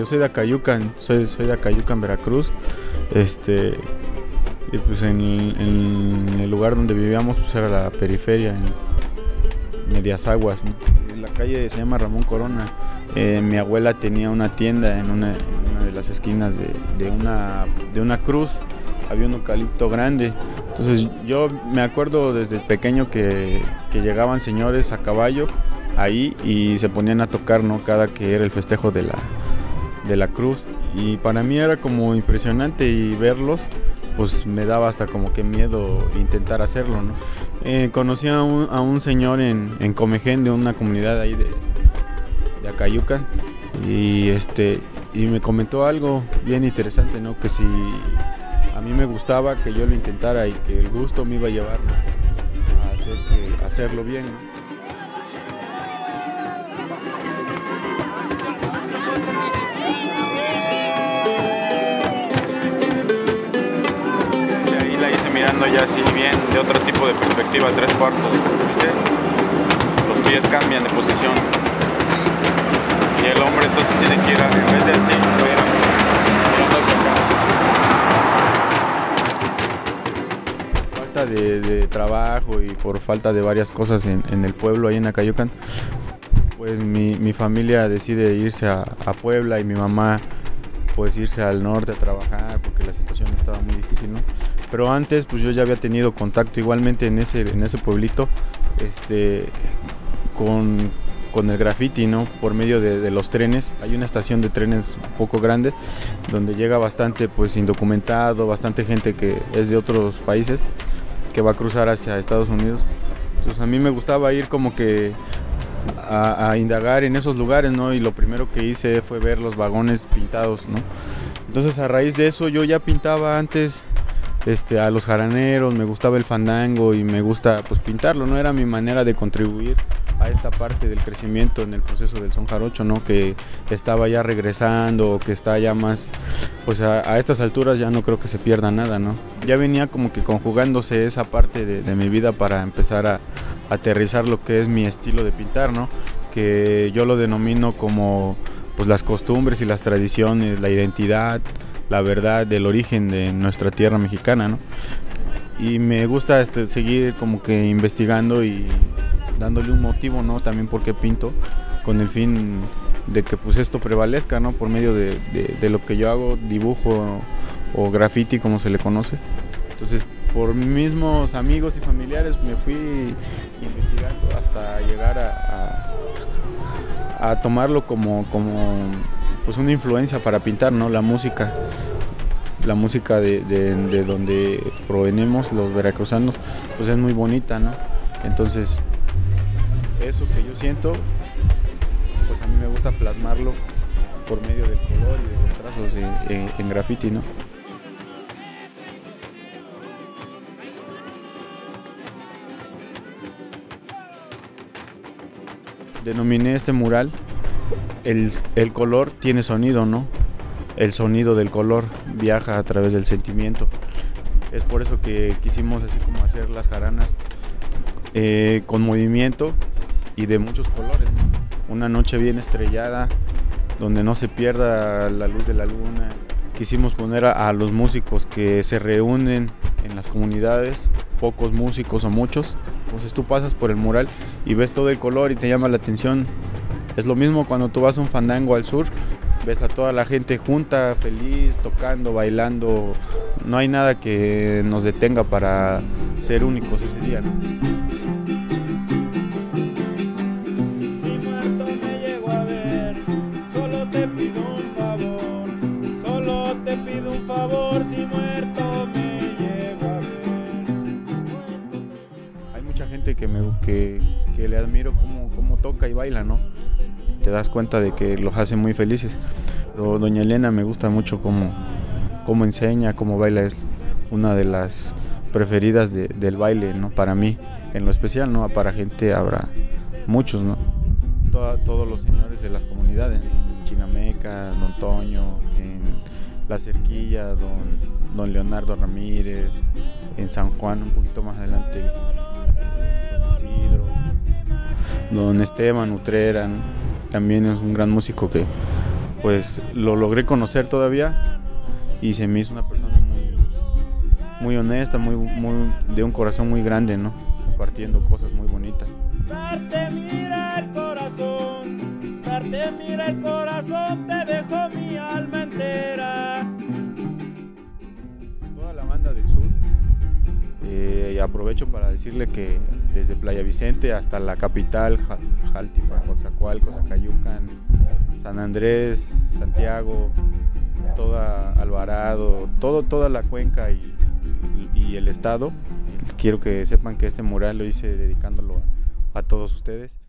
yo soy de Acayucan, soy de Acayucan, Veracruz. Y pues en el lugar donde vivíamos pues era la periferia, en Medias Aguas, ¿no? La calle se llama Ramón Corona. Mi abuela tenía una tienda en una de las esquinas de una cruz. Había un eucalipto grande. Entonces yo me acuerdo desde pequeño que llegaban señores a caballo ahí y se ponían a tocar, ¿no? Cada que era el festejo de la cruz. Y para mí era como impresionante, y verlos pues me daba hasta como que miedo intentar hacerlo, ¿no? Conocí a un señor en Comején, de una comunidad ahí de Acayucan, y me comentó algo bien interesante, ¿no? Que si a mí me gustaba, que yo lo intentara, y que el gusto me iba a llevar a hacerlo bien, ¿no? Mirando ya así bien, de otro tipo de perspectiva, 3/4, ¿viste? Los pies cambian de posición. Y el hombre entonces tiene que ir, en vez de así, Falta de trabajo y por falta de varias cosas en el pueblo, ahí en Acayucan, pues mi familia decide irse a Puebla, y mi mamá pues irse al norte a trabajar porque la situación estaba muy difícil, ¿no? Pero antes pues yo ya había tenido contacto igualmente en ese pueblito con el graffiti, ¿no? Por medio de los trenes. Hay una estación de trenes un poco grande donde llega bastante pues indocumentado, bastante gente que es de otros países que va a cruzar hacia Estados Unidos. Entonces a mí me gustaba ir como que a indagar en esos lugares, ¿no? Y lo primero que hice fue ver los vagones pintados, ¿no? Entonces a raíz de eso yo ya pintaba antes a los jaraneros, me gustaba el fandango y me gusta pues pintarlo, ¿no? Era mi manera de contribuir a esta parte del crecimiento en el proceso del son jarocho, ¿no? Que estaba ya regresando, que está ya más, pues a estas alturas ya no creo que se pierda nada, ¿no? Ya venía como que conjugándose esa parte de mi vida para empezar a aterrizar lo que es mi estilo de pintar, ¿no? Que yo lo denomino como pues las costumbres y las tradiciones, la identidad, la verdad del origen de nuestra tierra mexicana, ¿no? Y me gusta seguir como que investigando y dándole un motivo, ¿no? También porque pinto, con el fin de que pues esto prevalezca, ¿no? Por medio de lo que yo hago, dibujo o graffiti como se le conoce. Entonces por mis mismos amigos y familiares me fui investigando hasta llegar a tomarlo como pues una influencia para pintar, ¿no? La música de donde provenimos los veracruzanos pues es muy bonita, ¿no? Entonces eso que yo siento pues a mí me gusta plasmarlo por medio del color y de los trazos en graffiti, ¿no? Denominé este mural el color tiene sonido, ¿no? El sonido del color viaja a través del sentimiento. Es por eso que quisimos así como hacer las jaranas con movimiento y de muchos colores, ¿no? Una noche bien estrellada, donde no se pierda la luz de la luna. Quisimos poner a los músicos que se reúnen en las comunidades, pocos músicos o muchos. Entonces tú pasas por el mural y ves todo el color y te llama la atención. Es lo mismo cuando tú vas a un fandango al sur, ves a toda la gente junta, feliz, tocando, bailando. No hay nada que nos detenga para ser únicos ese día, ¿no? Que le admiro cómo toca y baila, ¿no? Te das cuenta de que los hace muy felices. Pero doña Elena me gusta mucho cómo enseña, cómo baila, es una de las preferidas del baile, ¿no? Para mí, en lo especial, ¿no? Para gente habrá muchos, ¿no? Todos los señores de las comunidades, en Chinameca, Don Toño, en La Cerquilla, don Leonardo Ramírez, en San Juan, un poquito más adelante, don Esteban Utrera, ¿no? También es un gran músico que pues lo logré conocer todavía y se me hizo una persona muy honesta, muy de un corazón muy grande, ¿no? Compartiendo cosas muy bonitas. Darte mira el corazón, te dejo mi alma entera. Toda la banda del sur, aprovecho para decirle que desde Playa Vicente hasta la capital, Jaltipan, Coatzacoalcos, Zacayucan, San Andrés, Santiago, toda Alvarado, toda la cuenca y el estado, quiero que sepan que este mural lo hice dedicándolo a todos ustedes.